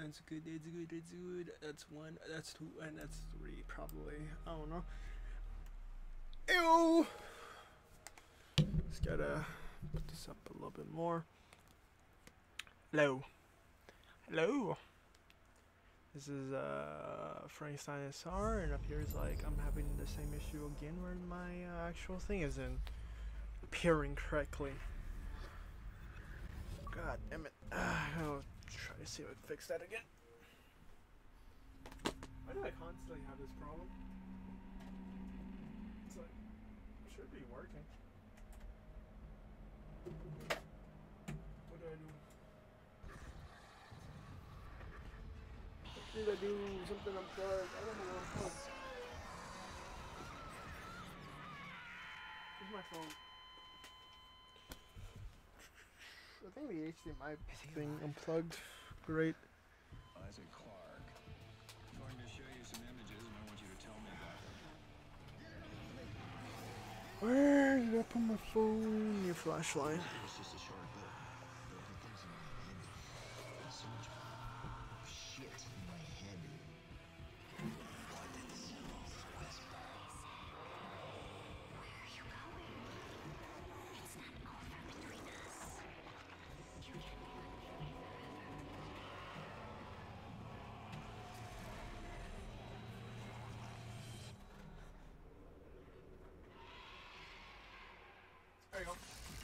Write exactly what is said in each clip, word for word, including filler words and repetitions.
That's good. That's good. That's good. That's one. That's two. And that's three. Probably. I don't know. Ew. Just gotta put this up a little bit more. Hello. Hello. This is uh Frankenstein S R, and up here is like I'm having the same issue again where my uh, actual thing isn't appearing correctly. God damn it. Uh, I'll try to see if I can fix that again. Why do I constantly have this problem? It's like, it should be working. What do I do? What did I do? Something unplugged. I don't know what unplugged. Where's my phone? I think the H D M I thing unplugged. Great. Isaac Clarke. I'm going to show you some images and I want you to tell me about them. Where did I put my phone? Your flashlight. It was just a short bit. But the things in my head. There's so much shit in my head. What did the souls whisper? Where are you going? It's not over between us. You can't be There you go.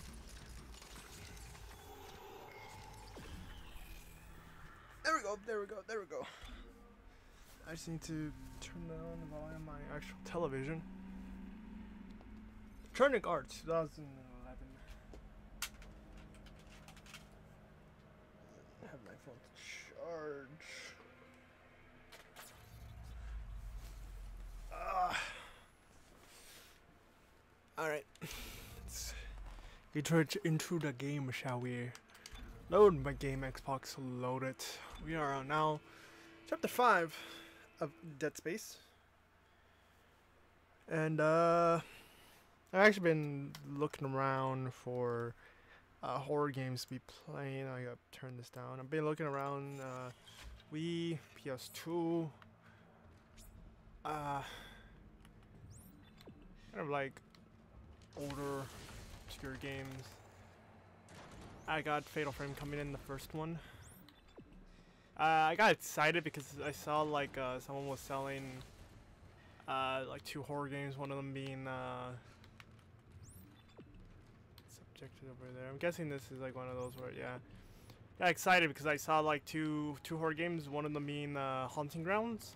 There we go, there we go, there we go. I just need to turn down the volume on my actual television. Electronic Arts twenty eleven. I have my phone to charge. Ah. Alright. Let's get into the game, shall we? Load my game, Xbox loaded. We are on now chapter five of Dead Space. And uh I've actually been looking around for uh, horror games to be playing. I gotta turn this down. I've been looking around uh Wii, P S two, uh kind of like older obscure games. I got Fatal Frame coming in, the first one. Uh, I got excited because I saw like uh, someone was selling uh, like two horror games, one of them being uh, subjected over there. I'm guessing this is like one of those where, yeah. Got excited because I saw like two two horror games, one of them being uh, Haunting Grounds,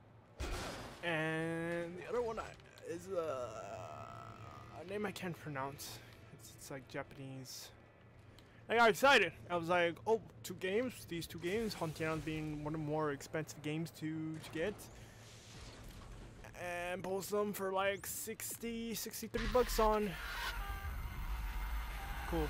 and the other one is uh, a name I can't pronounce. It's, it's like Japanese. I got excited. I was like, oh, two games. These two games, Haunting Grounds being one of the more expensive games to, to get. And post them for like sixty, sixty-three bucks on. Cool.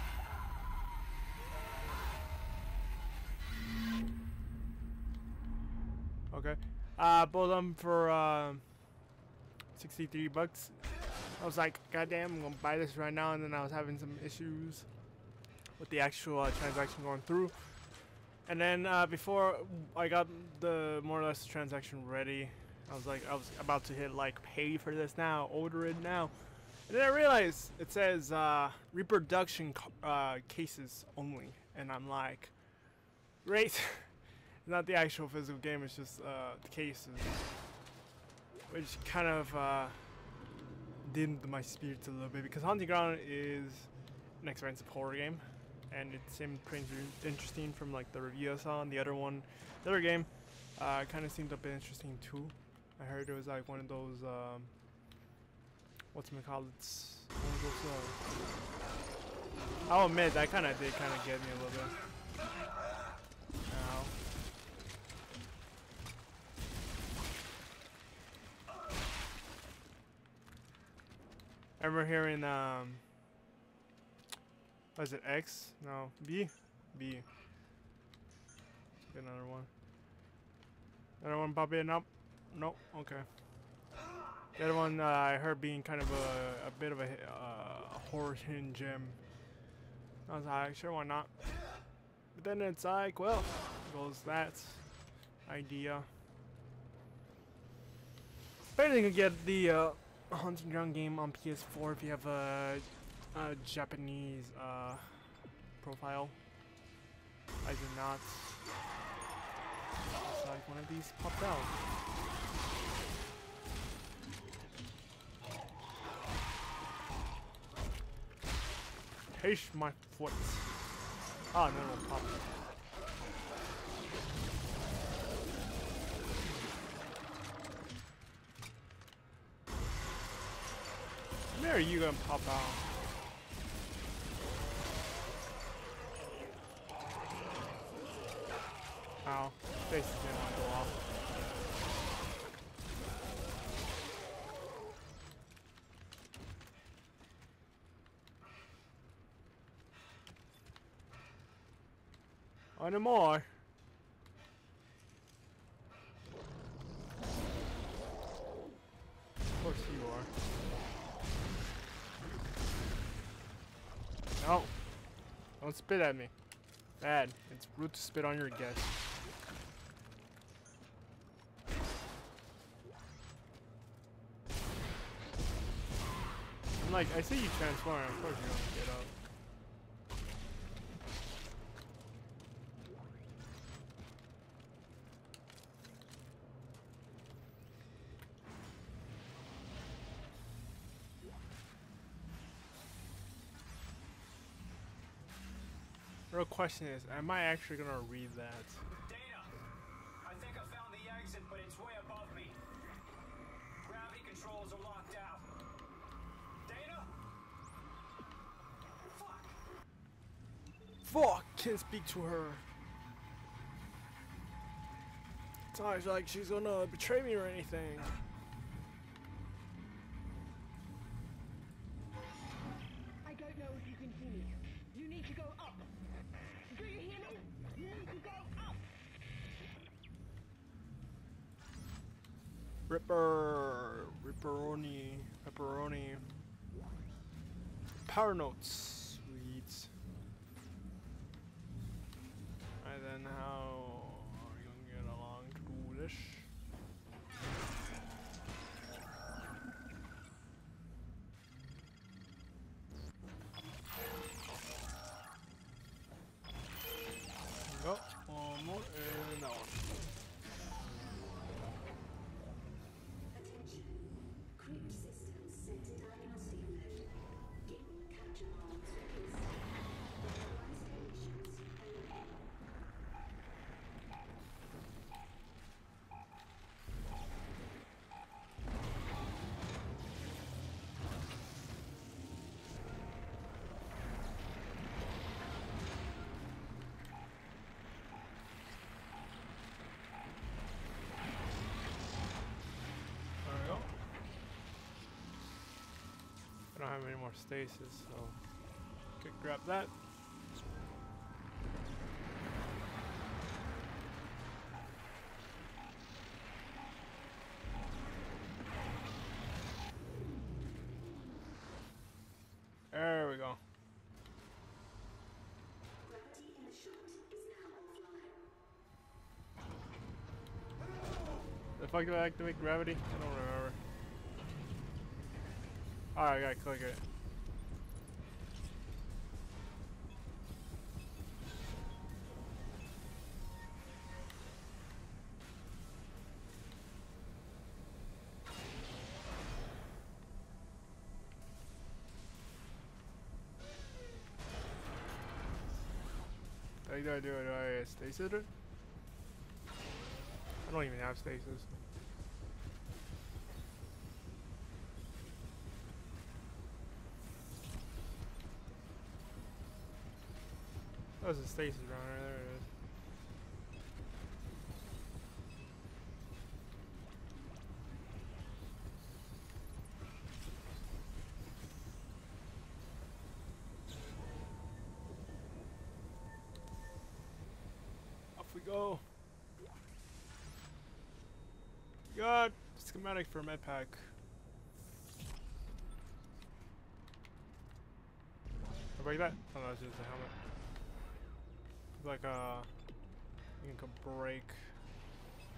Okay. Uh, both of them for uh, sixty-three bucks. I was like, goddamn, I'm gonna buy this right now. And then I was having some issues with the actual uh, transaction going through, and then uh, before I got the more or less transaction ready, I was like, I was about to hit like pay for this now, order it now, and then I realized it says uh, reproduction uh, cases only, and I'm like, great. It's not the actual physical game, it's just uh, the cases, which kind of uh, dimmed my spirits a little bit because Haunting Ground is an expensive horror game. And it seemed pretty interesting from like the review I saw on the other one. The other game uh, kind of seemed a bit interesting too. I heard it was like one of those, um, what's it called? It's one of those, uh, I'll admit, that kind of did kind of get me a little bit. Ow. I remember hearing, um, what is it, X? No, B? B. Get another one. Another one popping up? Nope, okay. The other one uh, I heard being kind of a, a bit of a uh, horror hidden gem. I was like, sure, why not? But then it's like, well, goes that. idea. But you can get the uh, Hunting Ground game on P S four if you have a, a Japanese uh, profile. I do not. Looks like one of these popped out. Taste my foot. Ah, no, no, pop. Where are you gonna pop out? Ow. Face didn't want to go off. Oh, no more. Of course you are. No. Don't spit at me. Bad. It's rude to spit on your guest. I'm like, I see you transform, of course you don't get up. Real question is, am I actually gonna read that? Data! I think I found the exit, but it's way above me. Gravity controls are locked out. Data? Fuck! Fuck! Can't speak to her. Sounds like she's gonna betray me or anything. I don't know if you can hear me. You need to go up. Do you hear me? You need to go up. Ripper, Ripperoni, Pepperoni. Power notes, sweet. And then how are you gonna get along to do this? Go, one more, and that one. Attention. Crypt systems set to diagnostic mode. Game capture mods replace. Authorized conditions open. There we go. I don't have any more stasis, so okay, grab that. There we go. Gravity in the shot is now offline. The fuck did I activate gravity? I don't remember. Alright, I gotta click it. What do I do? Do I stasis it? I don't even have stasis. That was a stasis runner, there it is. Off we go. Got schematic for med pack. I break that? Oh no, it's just a helmet. Like uh, you can break.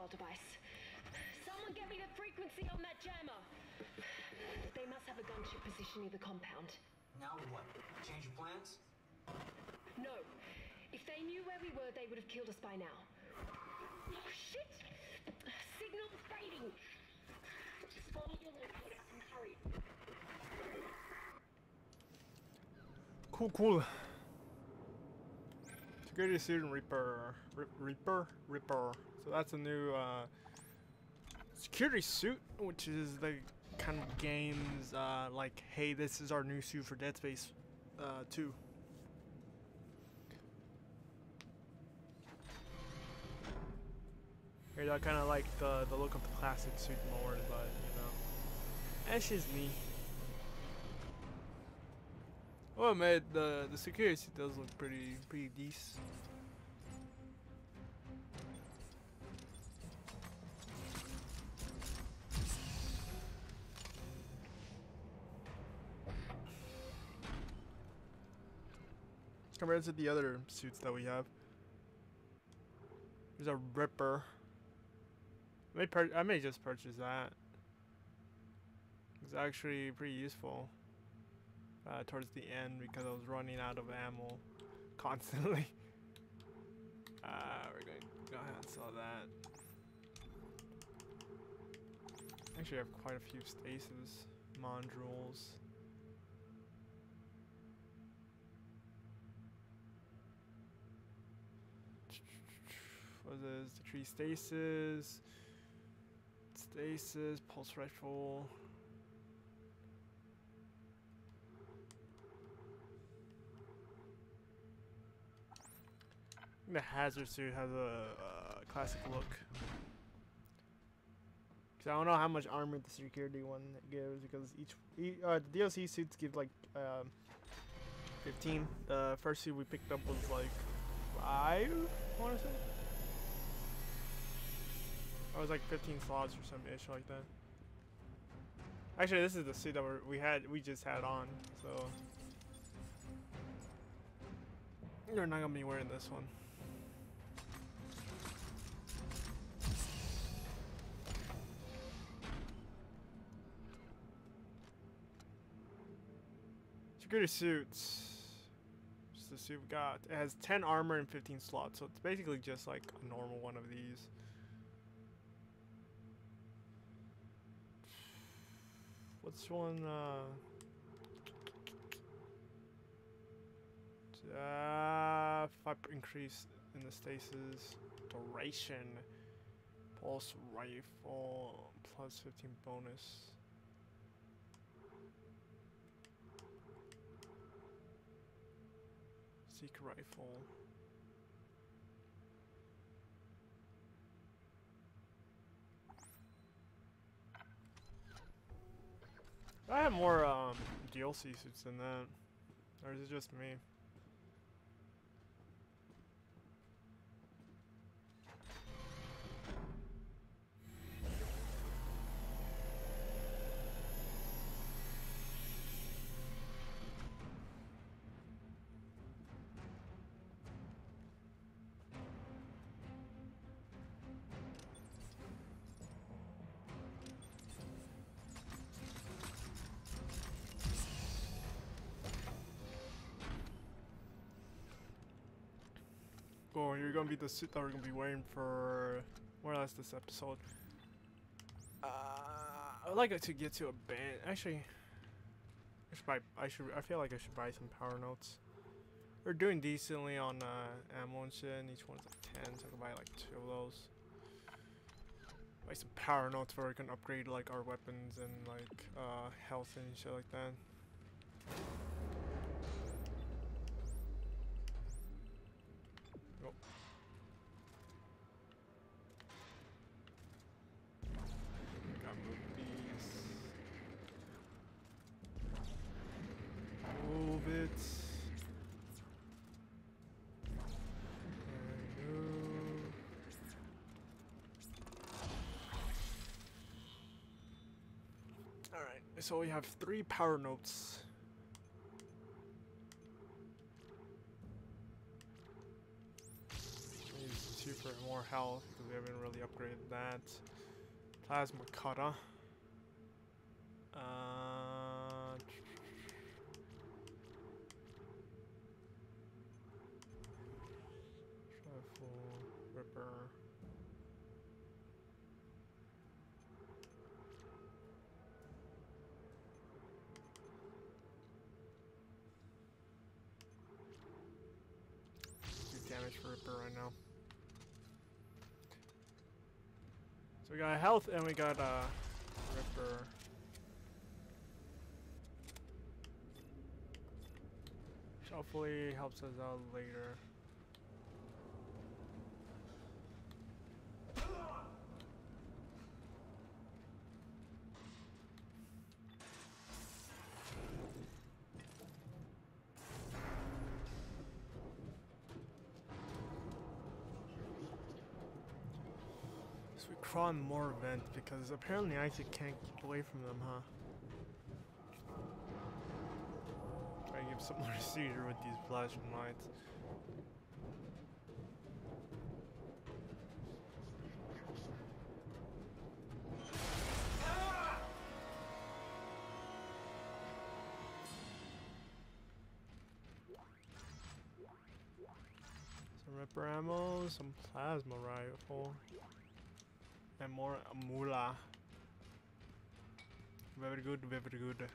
mobile device. Someone get me the frequency on that jammer. They must have a gunship position near the compound. Now what? Change your plans? No. If they knew where we were, they would have killed us by now. Oh, shit! Signal's fading. Just follow your locator and hurry. Cool, cool. Security suit and Reaper. Rip, Reaper? Ripper. So that's a new uh, security suit, which is the kind of games uh, like, hey, this is our new suit for Dead Space uh, two. Here, I kind of like the, the look of the classic suit more, but you know, that's just me. Well, man, the the security suit does look pretty pretty decent. Compared to the other suits that we have, there's a Ripper. I may, pur I may just purchase that. It's actually pretty useful uh, towards the end because I was running out of ammo constantly. Uh, we're going to go ahead and sell that. Actually, I have quite a few stasis modules. What is this? The tree stasis. Stasis, pulse rifle. The hazard suit has a uh, classic look. Cause I don't know how much armor the security one gives because each, each uh, the D L C suits give like um, fifteen. The first suit we picked up was like five, I want to say. I was like fifteen slots or some ish like that. Actually, this is the suit that we're, we had, we just had on, so you're not gonna be wearing this one. Security suits. Just the suit we got. It has ten armor and fifteen slots, so it's basically just like a normal one of these. What's one? Uh, uh, five increase in the stasis duration. Pulse rifle plus fifteen bonus. Seek rifle. I have more um, D L C suits than that, or is it just me? Oh, you're gonna be the suit that we're gonna be wearing for more or less this episode. Uh, I would like to get to a band. Actually, I should buy. I should. I feel like I should buy some power notes. We're doing decently on uh, ammo and shit, and each one's like ten, so I can buy like two of those. Buy some power notes where we can upgrade like our weapons and like uh, health and shit like that. So we have three power notes. Use two for more health because we haven't really upgraded that. Plasma cutter. Uh, Trifle, Ripper. Damage for Ripper right now. So we got health and we got uh, Ripper. Which hopefully helps us out later. So we crawl in more vents because apparently Isaac can't keep away from them, huh? Try to give someone a seizure with these flashing lights. Some Ripper ammo, some plasma rifle. And more moolah. Very good, very good.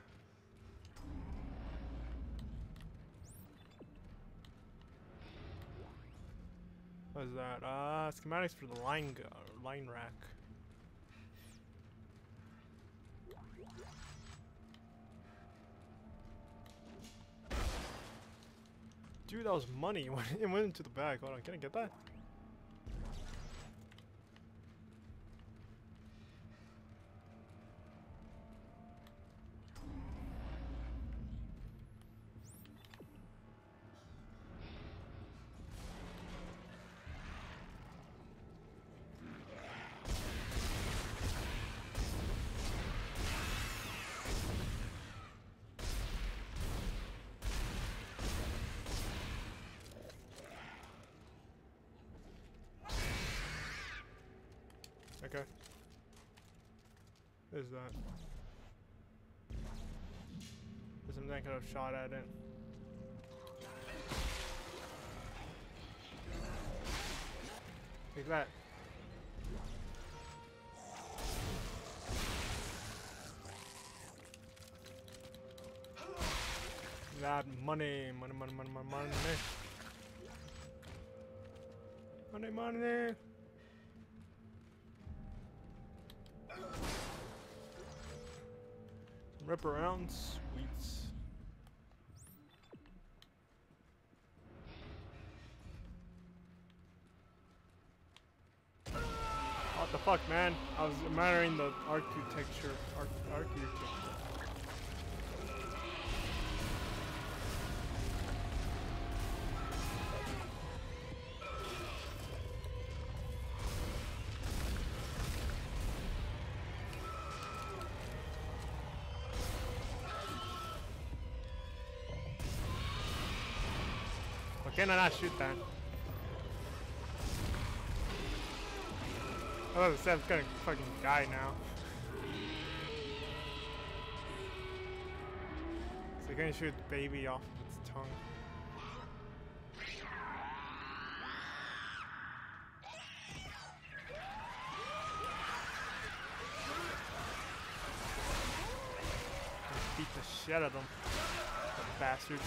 What is that? Uh, schematics for the line gu line rack. Dude, that was money. It went into the bag. Hold on, can I get that? Okay. What is that? There's something I could have shot at it. Take that. That money, money, money, money, money, money. Money, money. Rip around, sweets. What the fuck, man? I was admiring the architecture. Arch architecture. Why can't I not shoot that? Oh, the Seb's gonna fucking die now. So you're gonna shoot the baby off of its tongue. Beat the shit out of them. The bastards.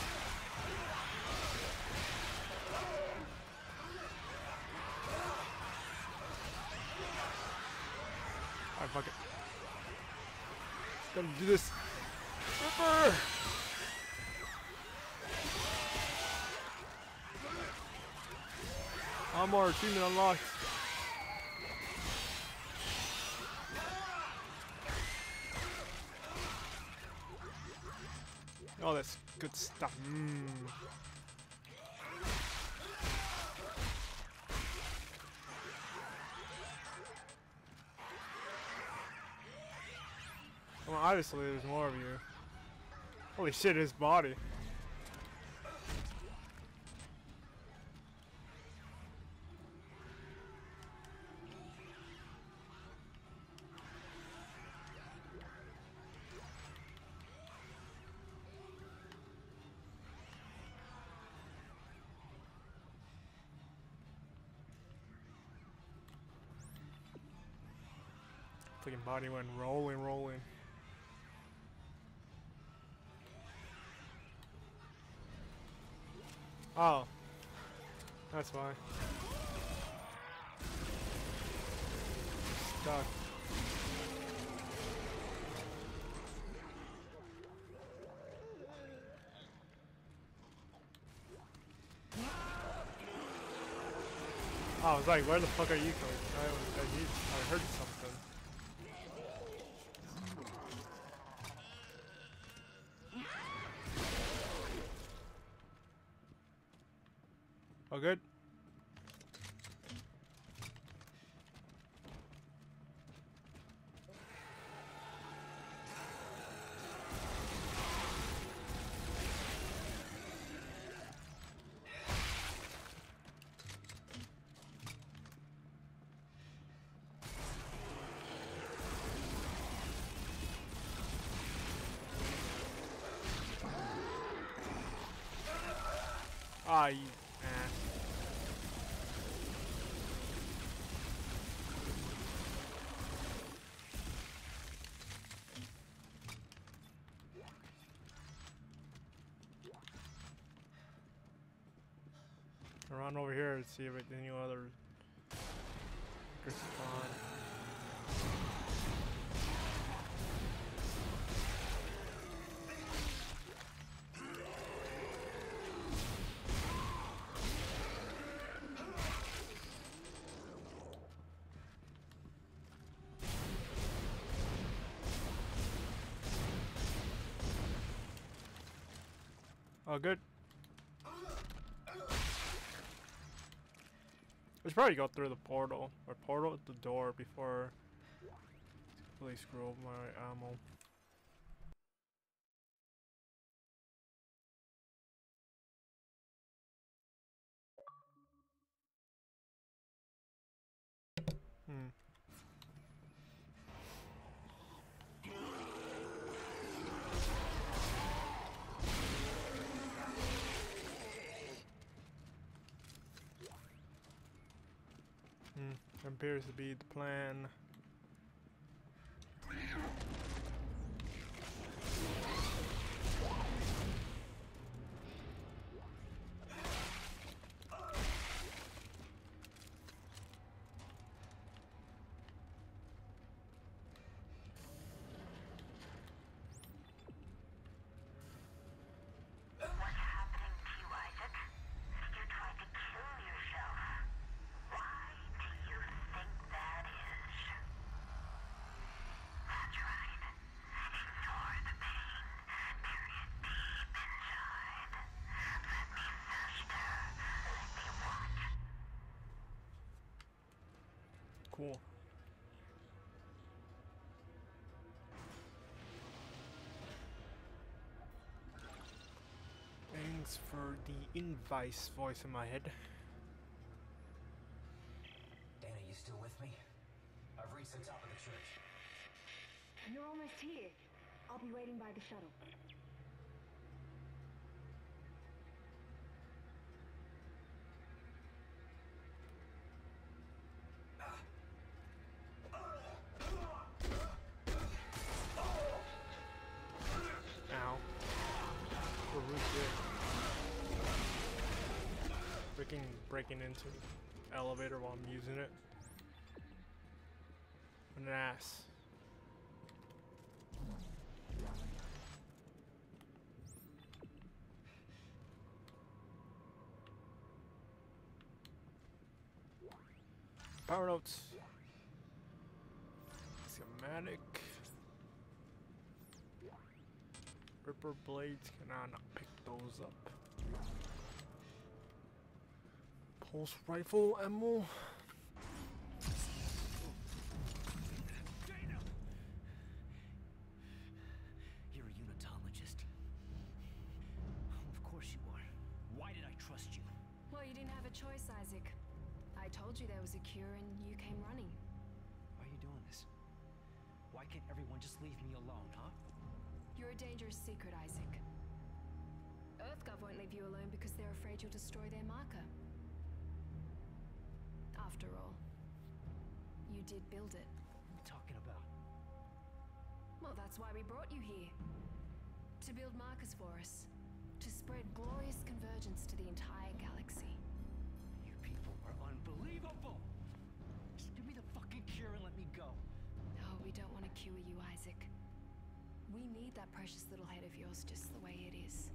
Alright, fuck it. Gotta do this. Ripper! Armor achievement unlocked. Oh, that's good stuff. Mm. Well, obviously there's more of you. Holy shit, his body. Fucking body went rolling, rolling. Oh. That's why. Stuck. I was like, where the fuck are you going? I, I, I heard something. Oh, good. Ah, you ass. Run over here and see if it, any other spawn. Oh, good. We should probably go through the portal, or portal at the door before really screw up my ammo. Hmm. Hmm. Appears to be the plan. Cool. Thanks for the invice voice in my head. Dana, you still with me? I've reached the top of the church. You're almost here. I'll be waiting by the shuttle. Ow. We're really good. Freaking breaking into the elevator while I'm using it. An ass. Power notes. Schematic. Ripper blades, can I not pick those up? Pulse rifle ammo. Dana! You're a unitologist. Of course you are. Why did I trust you? Well, you didn't have a choice, Isaac. I told you there was a cure and you came running. Why are you doing this? Why can't everyone just leave me alone, huh? You're a dangerous secret, Isaac. EarthGov won't leave you alone because they're afraid you'll destroy their marker. After all, you did build it. What are you talking about? That's why we brought you here. To build markers for us. To spread glorious convergence to the entire galaxy. You people are unbelievable! Just give me the fucking cure and let me go. No, we don't want to cure you, Isaac. We need that precious little head of yours just the way it is.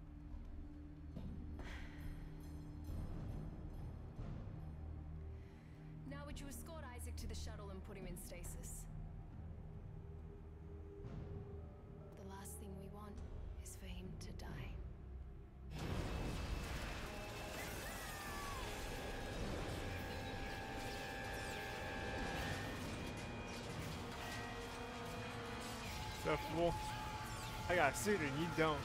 Now would you escort Isaac to the shuttle and put him in stasis? The last thing we want is for him to die. So fool. I got a suit and you don't.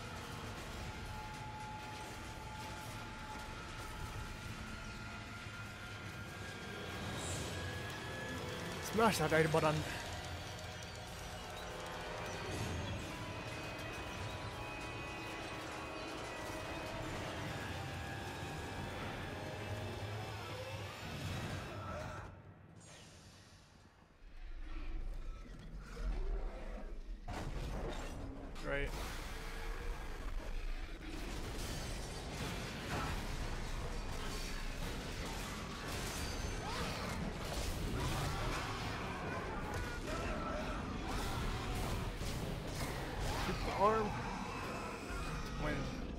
Smash that right button. Right. Shoot the arm. Win.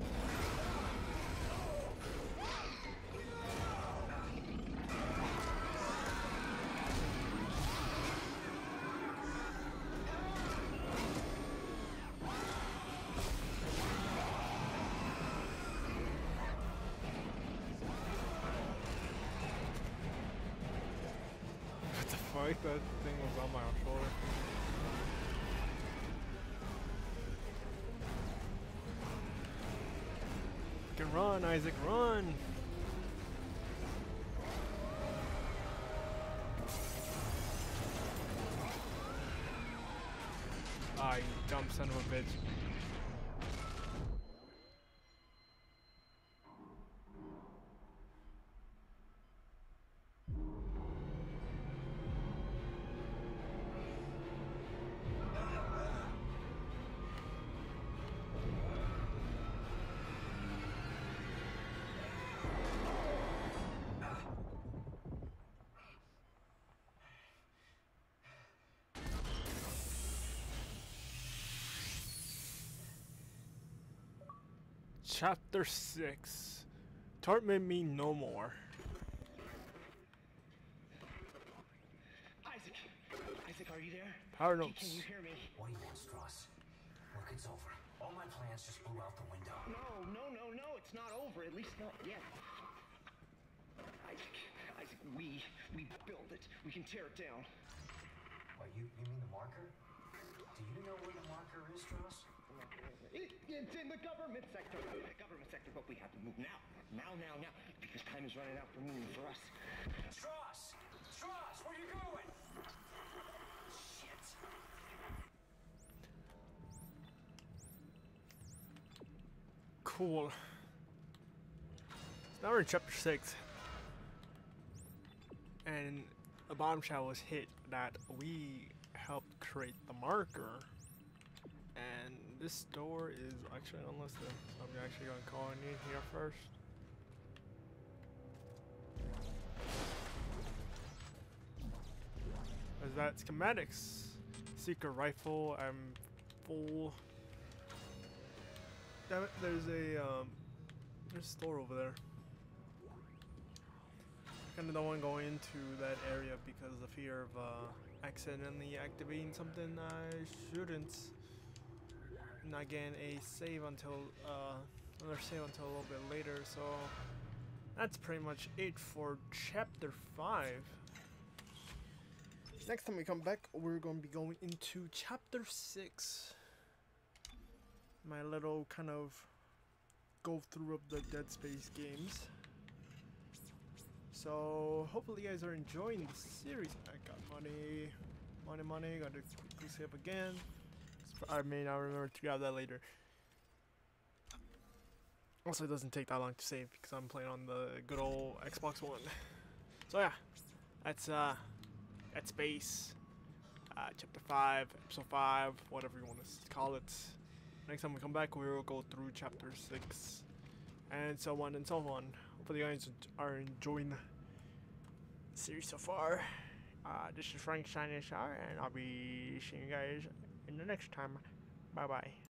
What the fuck? That thing was on my shoulder. You can run, Isaac, run! Ah, you dumb son of a bitch. Chapter six. Torment me no more. Isaac! Isaac, are you there? Power Can- notes. Can you hear me? What do you want, Strauss? Look, it's over. All my plans just blew out the window. No, no, no, no, it's not over. At least not yet. Isaac, Isaac, we, we build it. We can tear it down. What, you, you mean the marker? Do you know where the marker is, Strauss? It, it's in the government sector. The government sector, but we have to move now. Now, now, now. Because time is running out for me and for us. Strauss! Strauss, where you going? Shit. Cool. Now we're in chapter six. And a bombshell was hit that we helped create the marker. And this door is actually unlisted. So I'm actually going to call in here first. Is that schematics? Secret rifle. I'm full. Damn it! There's a um, there's a store over there. Kind of don't want to go into that area because of the fear of uh, accidentally activating something I shouldn't. Not getting a save until uh, another save until a little bit later. So that's pretty much it for chapter five. Next time we come back, we're going to be going into chapter six. My little kind of go through of the Dead Space games. So hopefully you guys are enjoying the series. I got money, money, money. Got to quickly save again. I may not remember to grab that later. Also, it doesn't take that long to save because I'm playing on the good old Xbox One. So yeah, that's uh, Dead Space. uh, chapter five, episode five, whatever you want to call it. Next time we come back, we will go through chapter six, and so on and so on. Hopefully you guys are enjoying the series so far. Uh, this is Frank signing us out, and I'll be seeing you guys in the next time. Bye bye.